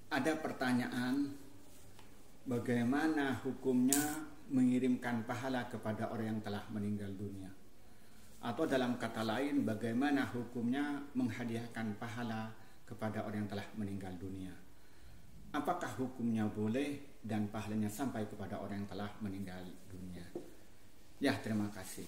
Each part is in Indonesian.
Ada pertanyaan, bagaimana hukumnya mengirimkan pahala kepada orang yang telah meninggal dunia? Atau dalam kata lain, bagaimana hukumnya menghadiahkan pahala kepada orang yang telah meninggal dunia? Apakah hukumnya boleh dan pahalanya sampai kepada orang yang telah meninggal dunia? Ya, terima kasih.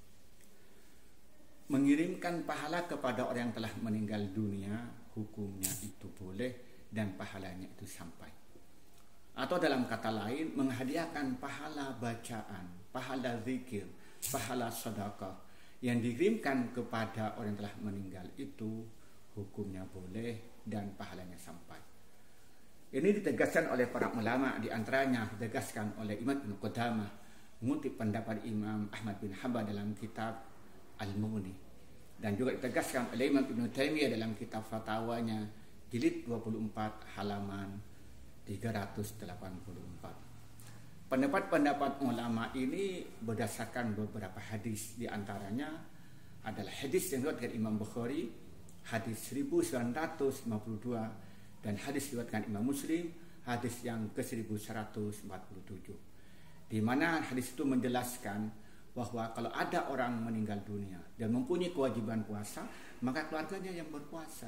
Mengirimkan pahala kepada orang yang telah meninggal dunia, hukumnya itu boleh dan pahalanya itu sampai. Atau dalam kata lain, menghadiahkan pahala bacaan, pahala zikir, pahala sedekah yang dikirimkan kepada orang yang telah meninggal itu hukumnya boleh dan pahalanya sampai. Ini ditegaskan oleh para ulama, di antaranya ditegaskan oleh Imam Ibnu Qudamah mengutip pendapat Imam Ahmad bin Hanbal dalam kitab Al-Mughni, dan juga ditegaskan oleh Imam Ibnu Taimiyah dalam kitab fatwanya jilid 24 halaman 384. Pendapat-pendapat ulama ini berdasarkan beberapa hadis, di antaranya adalah hadis yang diriwayatkan Imam Bukhari hadis 1952 dan hadis diriwayatkan Imam Muslim hadis yang ke-1147, di mana hadis itu menjelaskan bahwa kalau ada orang meninggal dunia dan mempunyai kewajiban puasa, maka keluarganya yang berpuasa.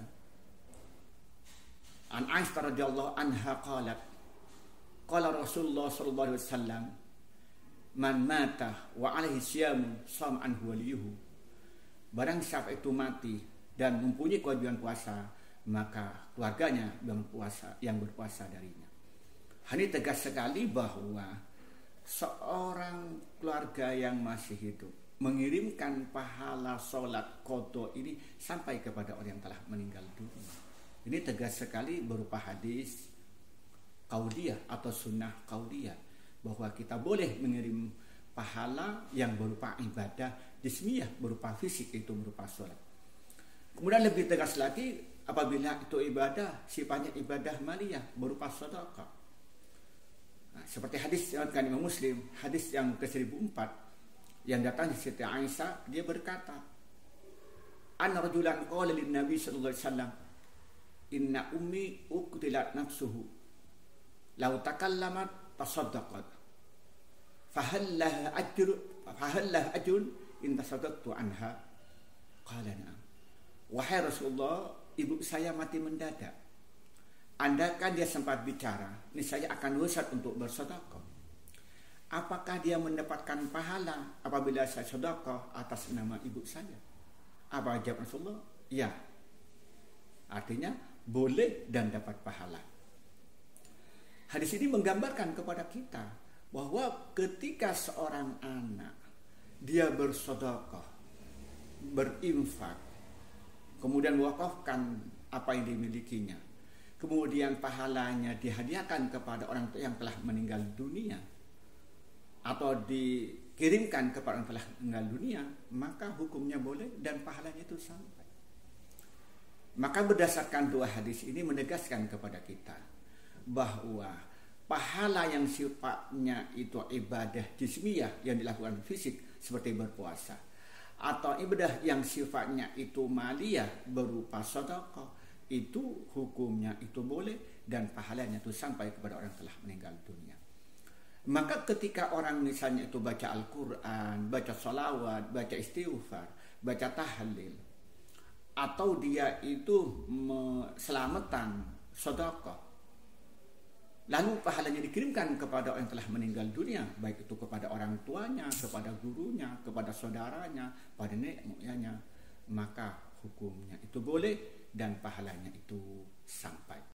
An Aisyah radhiyallahu anha qalat, qala Rasulullah sallallahu alaihi wasallam, man mata wa alaihi siyam sham anhu waliyuhu. Barang siapa itu mati dan mempunyai kewajiban puasa, maka keluarganya yang berpuasa darinya. Ini tegas sekali bahwa seorang keluarga yang masih hidup mengirimkan pahala sholat qadha ini sampai kepada orang yang telah meninggal dunia. Ini tegas sekali berupa hadis qauliyah atau sunnah qauliyah, bahwa kita boleh mengirim pahala yang berupa ibadah jismiyah, berupa fisik, itu berupa sholat. Kemudian lebih tegas lagi apabila itu ibadah sifatnya ibadah maliyah berupa sedekah. Nah, seperti hadis yang diriwayatkan Imam Muslim, hadis yang ke-1004 yang datang dari Siti Aisyah, dia berkata, anna rajulan qala lin Nabi sallallahu alaihi wasallam, inna ummi uqtilat nafsuhu law takallamat tasaddaqat fahallah ajrun in tasaddaqtu anha. Qala na'am. Wahai Rasulullah, ibu saya mati mendadak. Andaikan dia sempat bicara, niscaya akan wasiat untuk bersedekah. Apakah dia mendapatkan pahala apabila saya sedekah atas nama ibu saya? Apa jawab Rasulullah? Ya. Artinya boleh dan dapat pahala. Hadis ini menggambarkan kepada kita bahwa ketika seorang anak dia bersedekah, berinfak, kemudian wakafkan apa yang dimilikinya, kemudian pahalanya dihadiahkan kepada orang yang telah meninggal dunia atau dikirimkan kepada orang yang telah meninggal dunia, maka hukumnya boleh dan pahalanya itu sampai. Maka berdasarkan dua hadis ini menegaskan kepada kita bahwa pahala yang sifatnya itu ibadah jismiyah yang dilakukan fisik seperti berpuasa, atau ibadah yang sifatnya itu maliyah berupa sedekah, itu hukumnya itu boleh dan pahalanya itu sampai kepada orang yang telah meninggal dunia. Maka ketika orang misalnya itu baca Al-Quran, baca salawat, baca istighfar, baca tahlil, atau dia itu selamatan sedekah, lalu pahalanya dikirimkan kepada orang yang telah meninggal dunia, baik itu kepada orang tuanya, kepada gurunya, kepada saudaranya, pada nenek moyangnya, maka hukumnya itu boleh dan pahalanya itu sampai.